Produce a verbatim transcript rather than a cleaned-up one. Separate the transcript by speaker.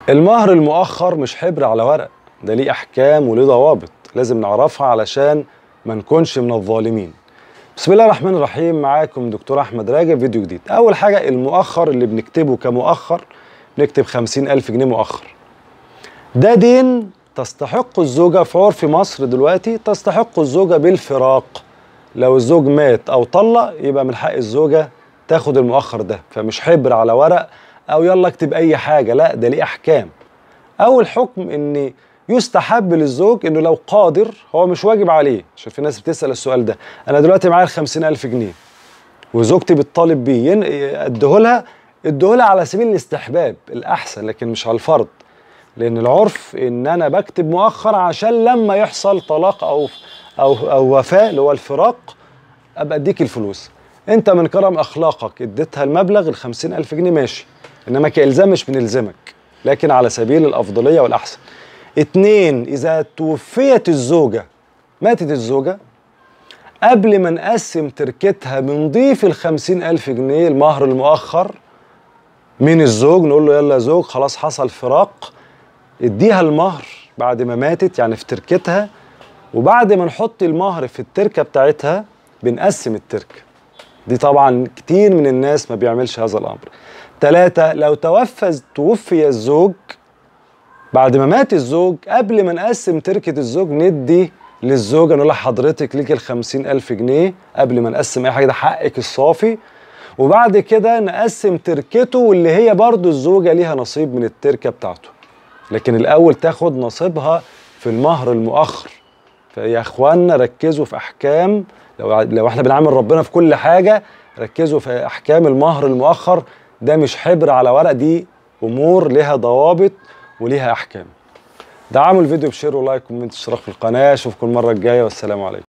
Speaker 1: المهر المؤخر مش حبر على ورق، ده ليه احكام وليه ضوابط لازم نعرفها علشان ما نكونش من الظالمين. بسم الله الرحمن الرحيم، معاكم دكتور احمد راجب، فيديو جديد. اول حاجه المؤخر اللي بنكتبه كمؤخر بنكتب خمسين الف جنيه مؤخر. ده دين تستحق الزوجه في عرف مصر دلوقتي، تستحق الزوجه بالفراق. لو الزوج مات او طلق يبقى من حق الزوجه تاخد المؤخر ده، فمش حبر على ورق او يلا اكتب اي حاجه، لا ده ليه احكام. اول حكم ان يستحب للزوج انه لو قادر، هو مش واجب عليه، عشان في ناس بتسال السؤال ده، انا دلوقتي معايا الخمسين الف جنيه وزوجتي بتطالب بيه اديهولها، اديهولها على سبيل الاستحباب الاحسن، لكن مش على الفرض، لان العرف ان انا بكتب مؤخر عشان لما يحصل طلاق او او او وفاه اللي هو الفراق ابقى اديك الفلوس. انت من كرم اخلاقك اديتها المبلغ ال خمسين الف جنيه ماشي، انما كالزام مش بنلزمك، لكن على سبيل الافضليه والاحسن. اتنين، اذا توفيت الزوجه، ماتت الزوجه، قبل ما نقسم تركتها بنضيف ال خمسين الف جنيه المهر المؤخر من الزوج، نقول له يلا يا زوج خلاص حصل فراق، اديها المهر بعد ما ماتت يعني في تركتها، وبعد ما نحط المهر في التركه بتاعتها بنقسم التركه. دي طبعا كتير من الناس ما بيعملش هذا الامر. ثلاثة، لو توفى توفي الزوج بعد ما مات الزوج، قبل ما نقسم تركة الزوج ندي للزوجة، نقول لها حضرتك ليك الخمسين ألف جنيه قبل ما نقسم أي حاجة، ده حقك الصافي، وبعد كده نقسم تركته واللي هي برضو الزوجة ليها نصيب من التركة بتاعته. لكن الأول تاخد نصيبها في المهر المؤخر. فيا إخواننا ركزوا في أحكام، لو لو احنا بنعامل ربنا في كل حاجة ركزوا في أحكام المهر المؤخر، ده مش حبر على ورق، دي أمور لها ضوابط وليها أحكام. دعموا الفيديو بشير ولايك وكومنت، اشتراك في القناة. اشوفكم المرة الجاية والسلام عليكم.